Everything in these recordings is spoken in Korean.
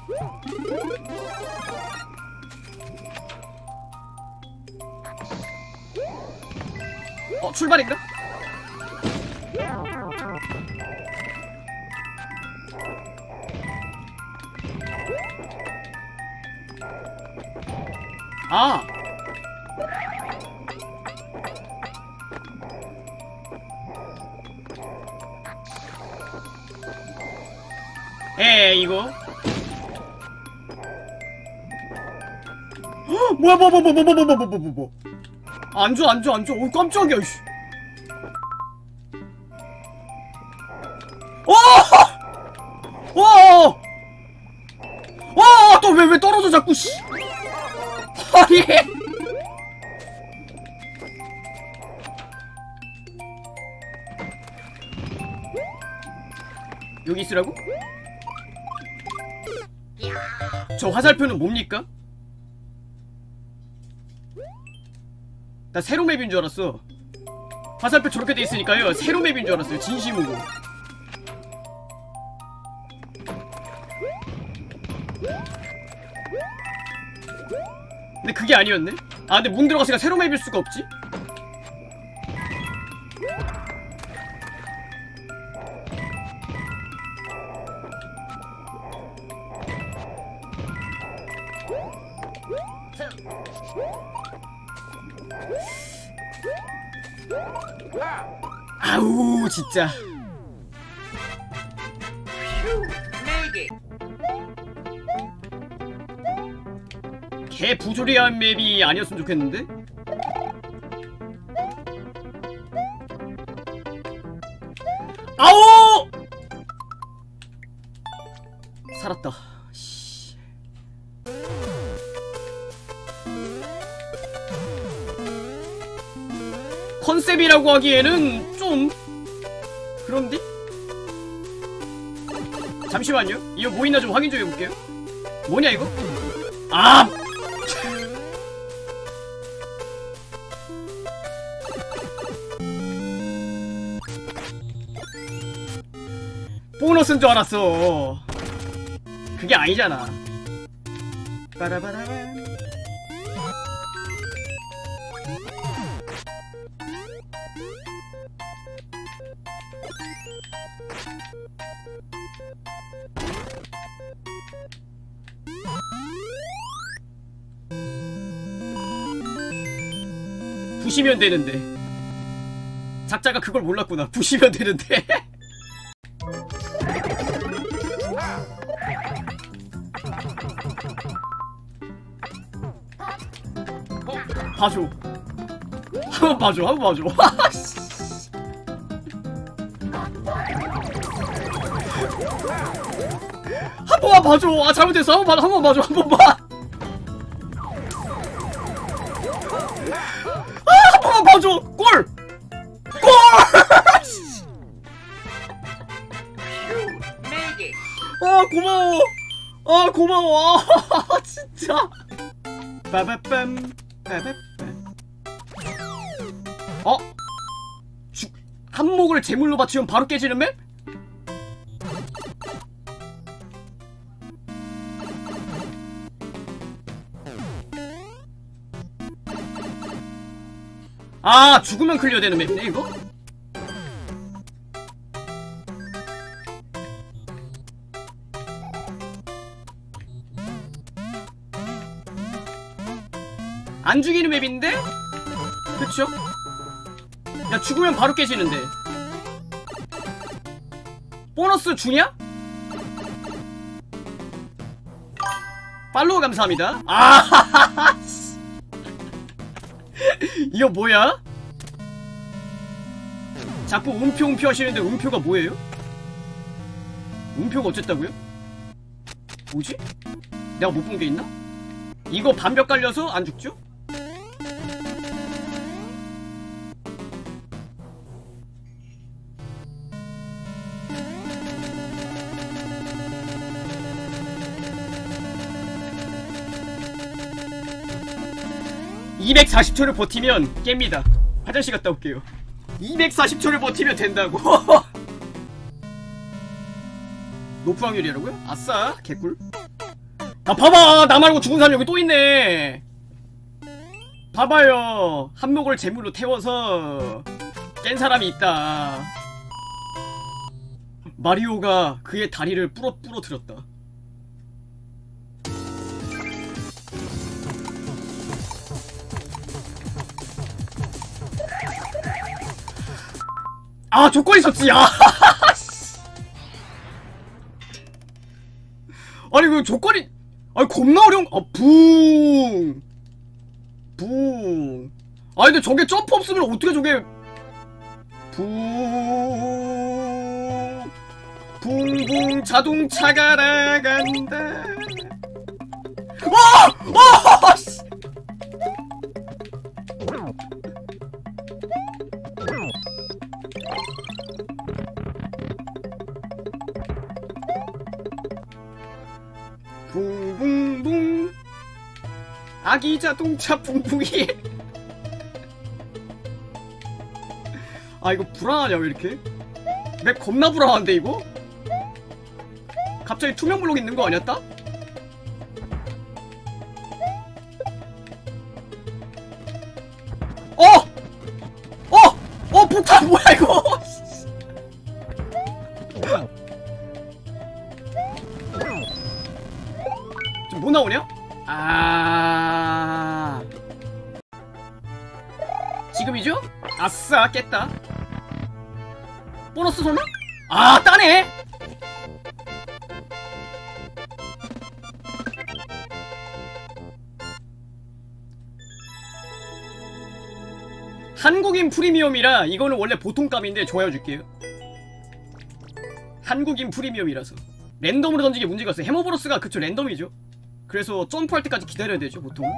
출발인가? 아! 이거 뭐야 뭐 안줘 오 깜짝이야 이씨. 또 왜 떨어져 자꾸 씨. 아니 여기 있으라고? 저 화살표는 뭡니까? 나 세로 맵인 줄 알았어. 화살표 저렇게 돼 있으니까요 세로 맵인 줄 알았어요 진심으로. 근데 그게 아니었네? 아 근데 문 들어갔으니까 세로 맵일 수가 없지? 아우 진짜 개 부조리한 맵이 아니었으면 좋겠는데? 아오! 살았다. 컨셉이라고 하기에는 좀 그런데? 잠시만요. 이거 뭐 있나 좀 확인 좀 해볼게요. 뭐냐 이거? 아! 보너스인 줄 알았어. 그게 아니잖아. 빠라바라밤. 부시면 되는데. 작자가 그걸 몰랐구나. 부시면 되는데. 봐줘. 한번 봐줘. 한번 봐줘. 한 번만 봐줘. 아 잘못했어. 한 번만 봐줘. 한 번만. 아 한 번만 봐줘. 골. 골. 아 고마워. 아 고마워. 아 진짜. 빠바빰. 한목을 제물로 바치면 바로 깨지는 맵? 아 죽으면 클리어 되는 맵이네 이거? 안 죽이는 맵인데? 그쵸? 야 죽으면 바로 깨지는데 보너스 주냐? 팔로우 감사합니다. 아 이거 뭐야? 자꾸 음표 하시는데 음표가 뭐예요? 음표가 어쨌다고요? 뭐지? 내가 못 본 게 있나? 이거 반벽 깔려서 안 죽죠? (240초를) 버티면 깹니다. 화장실 갔다 올게요. 240초를 버티면 된다고. 노프 확률이라고요? 아싸 개꿀. 아 봐봐, 나 말고 죽은 사람 여기 또 있네. 봐봐요, 한몫을 재물로 태워서 깬 사람이 있다. 마리오가 그의 다리를 부러뜨렸다. 아, 조건이 있었지. 아, 아니 그 조건이, 아니 겁나 어려운. 아, 붕. 아니 근데 저게 점프 없으면 어떻게 저게 붕붕 자동차가 나간다. 와! 와! 씨. 붕붕붕 아기 자동차 붕붕이. 아 이거 불안하냐 왜 이렇게? 맵 겁나 불안한데 이거? 갑자기 투명 블록 있는 거 아니었다? 폭탄 뭐야 이거? 지금 뭐 나오냐? 아, 지금이죠? 아싸 깼다. 보너스 설마? 아 따네! 한국인 프리미엄이라 이거는 원래 보통 값인데 좋아요 줄게요. 한국인 프리미엄이라서 랜덤으로 던지기 문제가 없어요. 해머브로스가 그쵸 랜덤이죠. 그래서 점프할 때까지 기다려야 되죠 보통.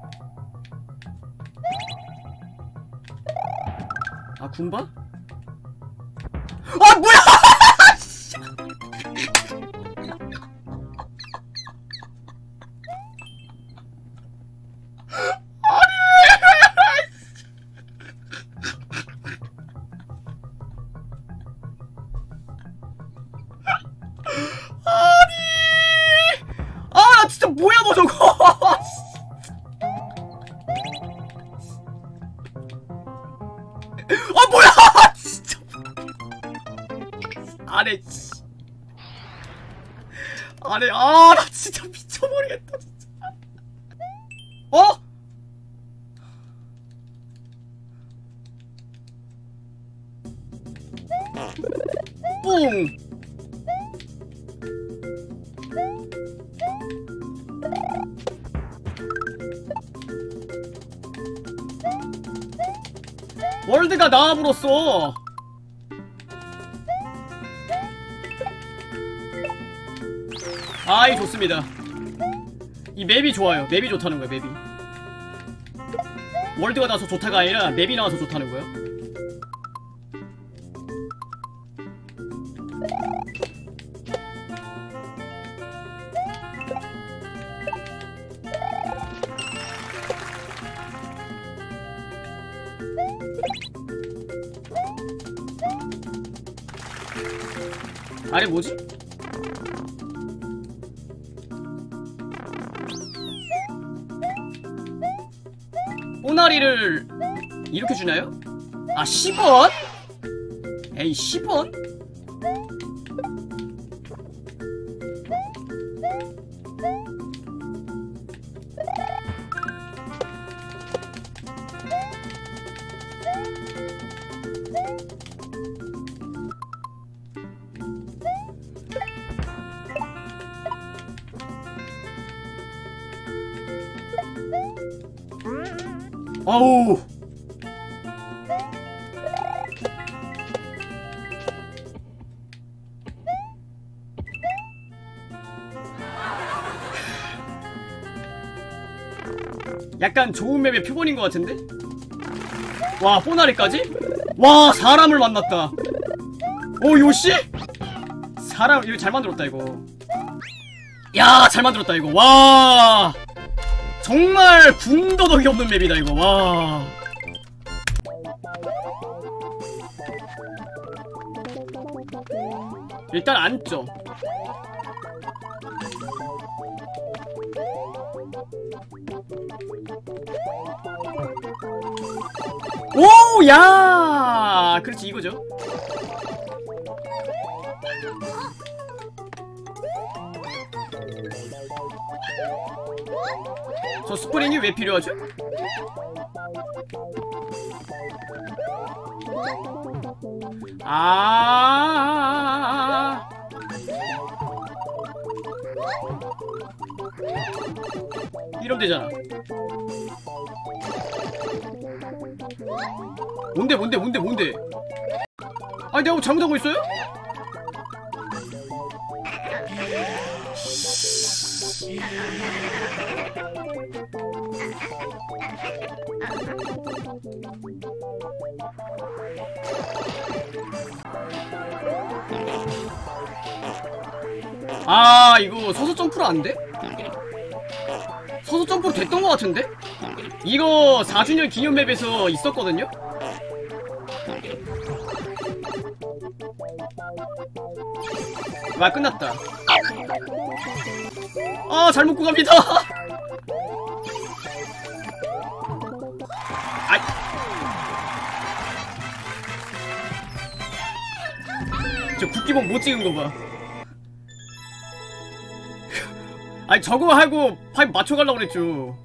아 군바? 아 뭐야! 진짜 뭐야 너 저거! 아 뭐야! 진짜 안해 안해. 아 나 진짜 미쳐버리겠다 진짜. 어? 뿡. 월드가 나와버렸어. 아이 좋습니다. 이 맵이 좋아요. 맵이 좋다는 거야 맵이. 월드가 나와서 좋다가 아니라 맵이 나와서 좋다는 거야. 아래 뭐지? 꼬나리를 이렇게 주나요? 아 10원? 에이 10원? 아우 약간 좋은 맵의 표본인 것 같은데? 와 뽀나리까지? 와 사람을 만났다. 오 요시? 사람 이거 잘 만들었다 이거. 야 잘 만들었다 이거. 와 정말 군더더기 없는 맵이다 이거. 와 일단 앉죠. 야! 그렇지, 이거죠. 저 스프링이 왜 필요하죠? 아, 이러면 되잖아. 뭔데? 아니, 내가 뭐 잘못하고 있어요? 아, 이거 서서 점프로 안 돼? 서서 점프로 됐던 것 같은데? 이거 4주년 기념 맵에서 있었거든요? 와, 끝났다. 아, 잘 먹고 갑니다. 아이. 저 국기봉 못 찍은 거 봐. 아니, 저거 하고 파이프 맞춰가려고 그랬죠.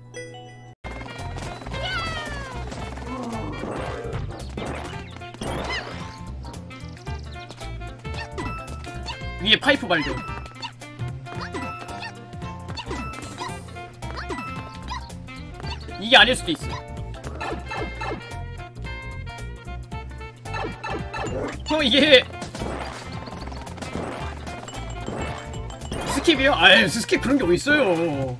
위에 파이프 발견. 이게 아닐 수도 있어. 형, 이게 스킵이요? 아유, 스킵 그런 게 어딨어요.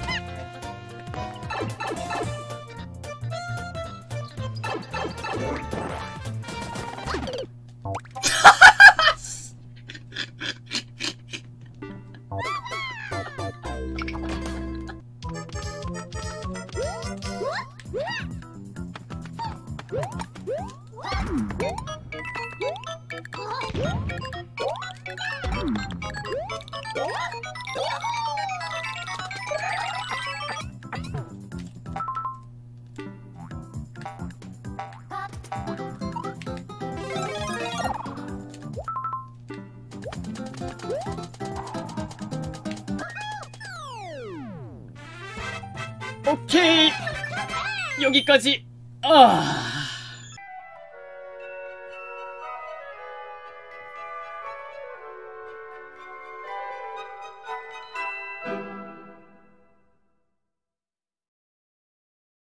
오케이, 여기까지. 아.